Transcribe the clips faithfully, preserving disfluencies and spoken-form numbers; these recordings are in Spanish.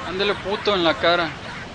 Ándele puto en la cara.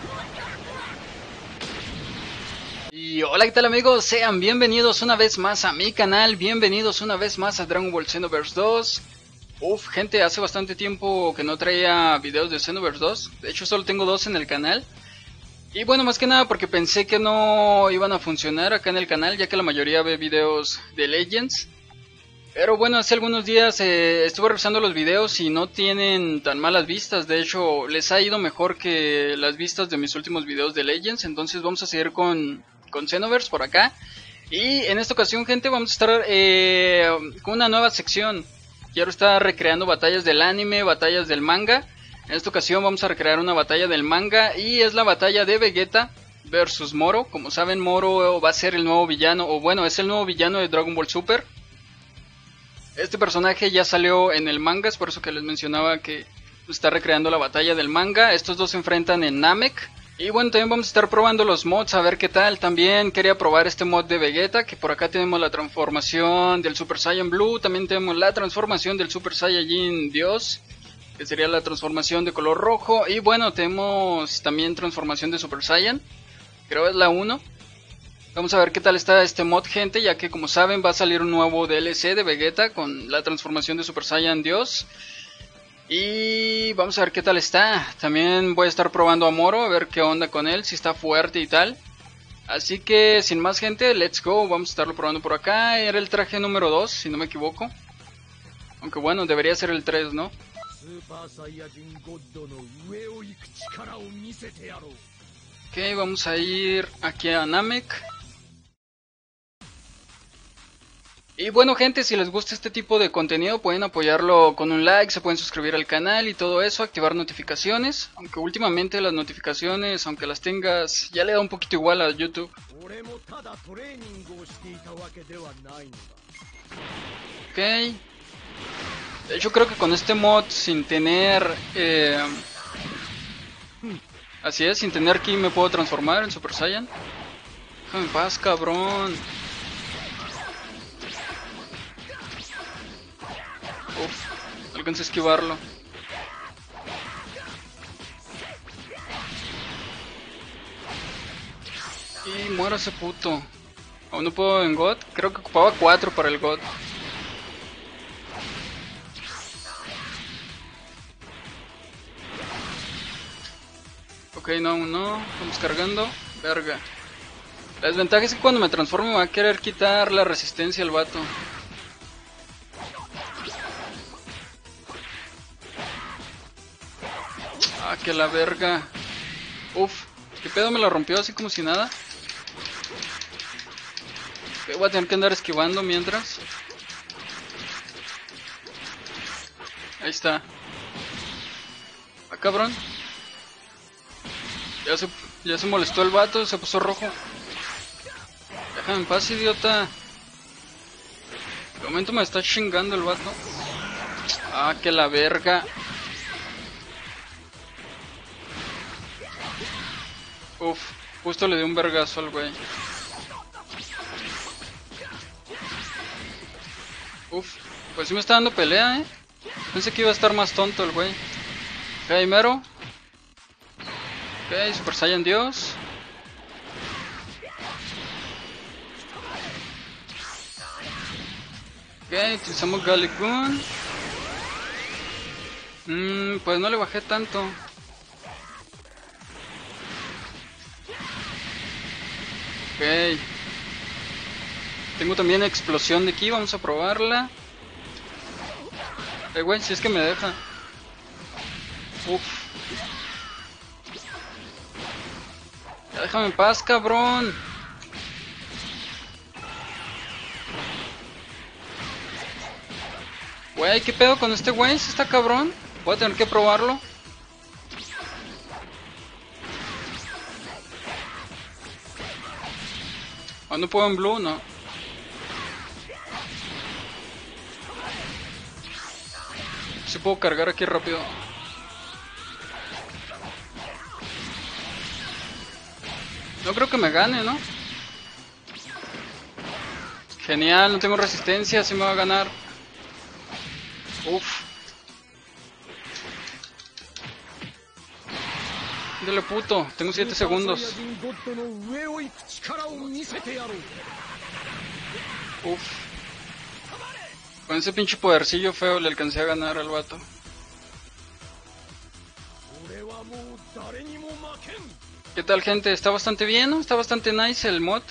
Y hola, ¿qué tal amigos? Sean bienvenidos una vez más a mi canal, bienvenidos una vez más a Dragon Ball Xenoverse dos. Uf, gente, hace bastante tiempo que no traía videos de Xenoverse dos, de hecho solo tengo dos en el canal. Y bueno, más que nada porque pensé que no iban a funcionar acá en el canal, ya que la mayoría ve videos de Legends. Pero bueno, hace algunos días eh, estuve revisando los videos y no tienen tan malas vistas. De hecho, les ha ido mejor que las vistas de mis últimos videos de Legends. Entonces vamos a seguir con, con Xenoverse por acá. Y en esta ocasión, gente, vamos a estar eh, con una nueva sección. Quiero estar recreando batallas del anime, batallas del manga. En esta ocasión vamos a recrear una batalla del manga y es la batalla de Vegeta versus Moro. Como saben, Moro va a ser el nuevo villano, o bueno, es el nuevo villano de Dragon Ball Super. Este personaje ya salió en el manga, es por eso que les mencionaba que está recreando la batalla del manga. Estos dos se enfrentan en Namek. Y bueno, también vamos a estar probando los mods, a ver qué tal. También quería probar este mod de Vegeta, que por acá tenemos la transformación del Super Saiyan Blue. También tenemos la transformación del Super Saiyajin Dios, que sería la transformación de color rojo. Y bueno, tenemos también transformación de Super Saiyan, creo es la uno. Vamos a ver qué tal está este mod, gente, ya que como saben va a salir un nuevo D L C de Vegeta con la transformación de Super Saiyan Dios. Y vamos a ver qué tal está. También voy a estar probando a Moro, a ver qué onda con él, si está fuerte y tal. Así que sin más, gente, let's go, vamos a estarlo probando por acá. Era el traje número dos, si no me equivoco. Aunque bueno, debería ser el tres, ¿no? Ok, vamos a ir aquí a Namek. Y bueno, gente, si les gusta este tipo de contenido pueden apoyarlo con un like, se pueden suscribir al canal y todo eso, activar notificaciones. Aunque últimamente las notificaciones, aunque las tengas, ya le da un poquito igual a YouTube. Ok. De hecho creo que con este mod, sin tener... Eh, así es, sin tener ki me puedo transformar en Super Saiyan. Déjame en paz, cabrón. Uf, alcancé a esquivarlo. Y muero ese puto. Aún no puedo en God. Creo que ocupaba cuatro para el God. Ok, no, no. Estamos cargando. Verga. La desventaja es que cuando me transforme me va a querer quitar la resistencia al vato. Ah, que la verga. Uf, ¿qué pedo? Me la rompió así como si nada. Okay, voy a tener que andar esquivando mientras. Ahí está. Ah, cabrón. Ya se, ya se molestó el vato, se puso rojo. Déjame en paz, idiota. De momento me está chingando el vato. Ah, que la verga. Uf, justo le di un vergazo al güey. Uf, pues sí me está dando pelea, eh. Pensé que iba a estar más tonto el güey. Ok, mero. Ok, Super Saiyan Dios. Ok, utilizamos Gallic Gun. Mmm, pues no le bajé tanto. Ok. Tengo también explosión de ki, vamos a probarla. Eh, güey, si es que me deja. Uf. Ya déjame en paz, cabrón. Güey, ¿qué pedo con este güey? ¿Sí está cabrón? Voy a tener que probarlo. ¿O no puedo en blue? No. Sí puedo cargar aquí rápido. No creo que me gane, ¿no? Genial, no tengo resistencia, así me va a ganar. Uf. Dele puto, tengo siete segundos. Uf. Con ese pinche podercillo feo le alcancé a ganar al vato. ¿Qué tal, gente? Está bastante bien, ¿no? Está bastante nice el mod.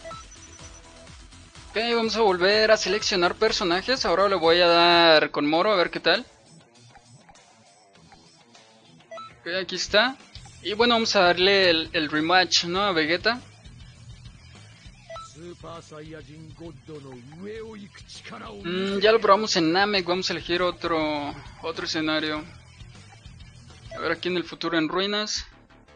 Ok, vamos a volver a seleccionar personajes. Ahora le voy a dar con Moro a ver qué tal. Ok, aquí está. Y bueno, vamos a darle el, el rematch, ¿no? A Vegeta. Mm, ya lo probamos en Namek, vamos a elegir otro, otro escenario. A ver, aquí en el futuro en ruinas.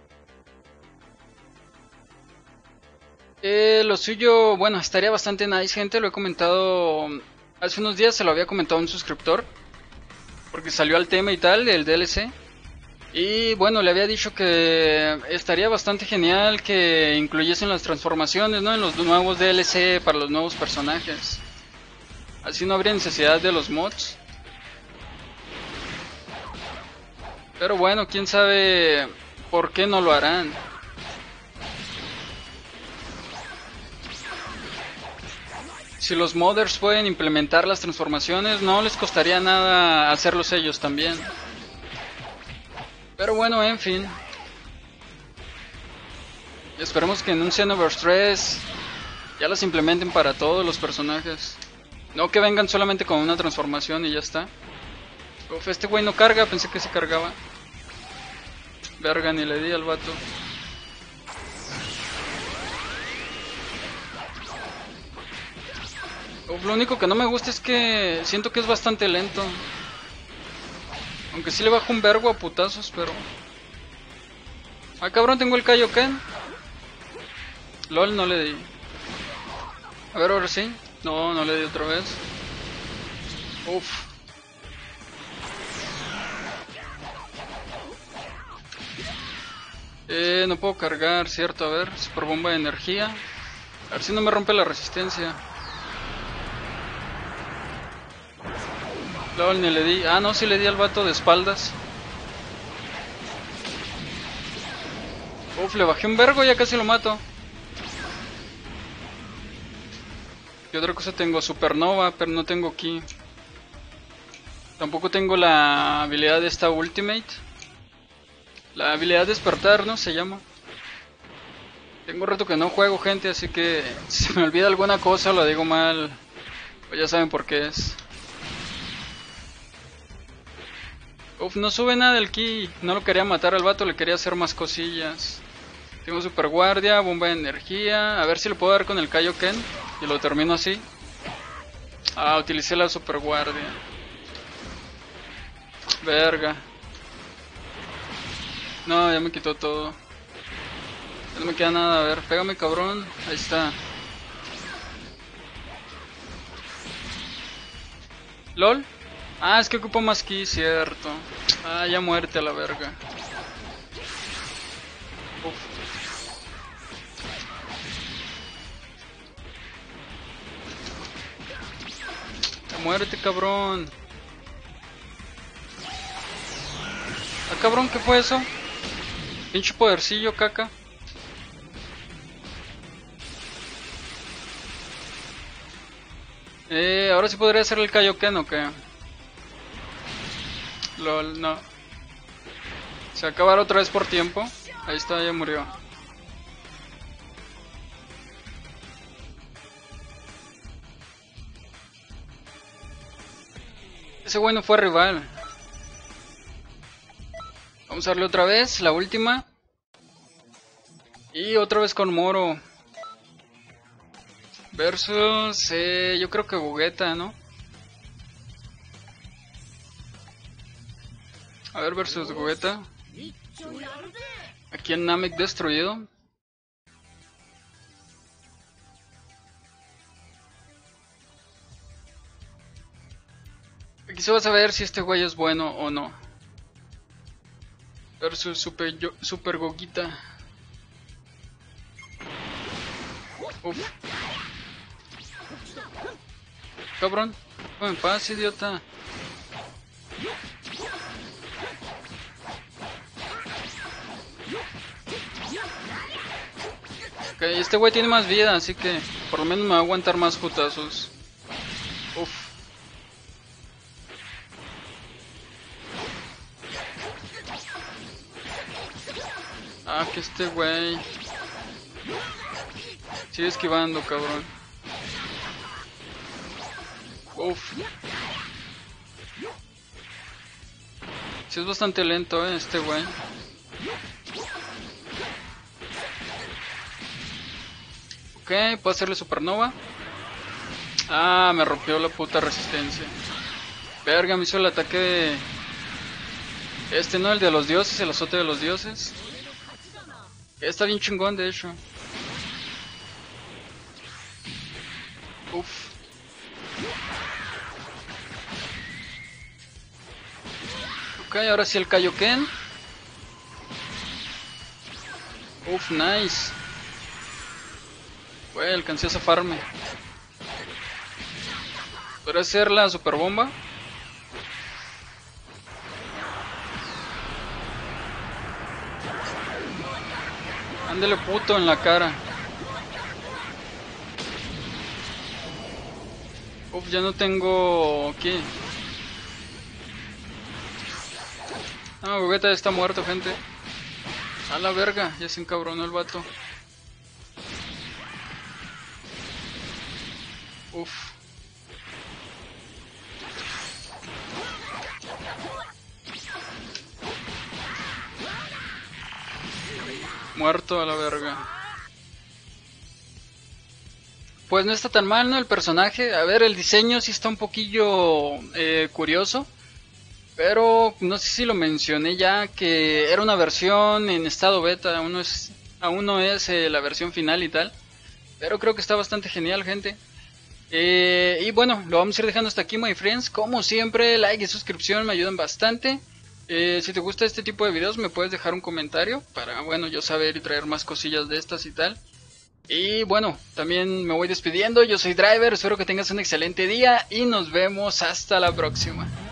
Eh, lo suyo, bueno, estaría bastante nice, gente. Lo he comentado hace unos días, se lo había comentado a un suscriptor, porque salió al tema y tal, el D L C. Y bueno, le había dicho que estaría bastante genial que incluyesen las transformaciones, ¿no? En los nuevos D L C para los nuevos personajes. Así no habría necesidad de los mods. Pero bueno, quién sabe por qué no lo harán. Si los modders pueden implementar las transformaciones, no les costaría nada hacerlos ellos también. Pero bueno, en fin. Esperemos que en un Xenoverse tres ya las implementen para todos los personajes. No que vengan solamente con una transformación y ya está. Uf, este güey no carga, pensé que sí cargaba. Verga, ni le di al vato. Uf, lo único que no me gusta es que siento que es bastante lento. Aunque sí le bajo un vergo a putazos, pero... Ah, cabrón, tengo el Kaioken. LOL, no le di. A ver, ahora sí. No, no le di otra vez. Uf. Eh, no puedo cargar, cierto. A ver, super bomba de energía. A ver si no me rompe la resistencia. LOL, ni le di. Ah, no, sí le di al vato de espaldas. Uf, le bajé un vergo, ya casi lo mato. ¿Qué otra cosa tengo? Supernova, pero no tengo ki. Tampoco tengo la habilidad de esta Ultimate. La habilidad despertar, ¿no? Se llama. Tengo un rato que no juego, gente, así que si se me olvida alguna cosa o la digo mal, pues ya saben por qué es. Uf, no sube nada del ki. No lo quería matar al vato, le quería hacer más cosillas. Tengo super guardia, bomba de energía. A ver si le puedo dar con el Kaioken y lo termino así. Ah, utilicé la super guardia. Verga. No, ya me quitó todo. Ya no me queda nada, a ver, pégame, cabrón. Ahí está. ¿LOL? Ah, es que ocupo más ki, cierto. Ah, ya muerte a la verga. Uf. Ya muérete, cabrón. Ah, cabrón, ¿qué fue eso? Pinche podercillo, caca. Eh, ahora sí podría hacer el Kaioken o qué. LOL, no. Se va a acabar otra vez por tiempo. Ahí está, ya murió. Ese güey no fue rival. Vamos a darle otra vez, la última. Y otra vez con Moro. Versus, eh, yo creo que Gogeta, ¿no? A ver, versus Gogeta. Aquí en Namek destruido. Aquí se va a saber si este güey es bueno o no. Versus Super, yo, Super Gogeta. Uf. Cabrón, déjame en paz, idiota. Ok, este güey tiene más vida, así que por lo menos me va a aguantar más putazos. Uf. Ah, que este güey sigue esquivando, cabrón. Uf. Sí es bastante lento, eh, este güey. Ok, puedo hacerle supernova. Ah, me rompió la puta resistencia. Verga, me hizo el ataque de... Este, ¿no? El de los dioses, el azote de los dioses. Está bien chingón, de hecho. Uf. Ok, ahora sí el Kaioken. Uf, nice. Güey, alcancé a zafarme. ¿Podría hacer la super bomba? Ándele puto en la cara. Uf, ya no tengo... ¿Qué? Ah, Gogeta está muerto, gente. A la verga, ya se encabronó el vato. Uf. Muerto a la verga. Pues no está tan mal, ¿no? El personaje. A ver, el diseño sí está un poquillo eh, curioso. Pero no sé si lo mencioné ya, que era una versión en estado beta. Aún no es, aún no es eh, la versión final y tal. Pero creo que está bastante genial, gente. Eh, y bueno, lo vamos a ir dejando hasta aquí, my friends. Como siempre, like y suscripción me ayudan bastante. Eh, si te gusta este tipo de videos me puedes dejar un comentario para, bueno, yo saber y traer más cosillas de estas y tal. Y bueno, también me voy despidiendo, yo soy Driver, espero que tengas un excelente día y nos vemos hasta la próxima.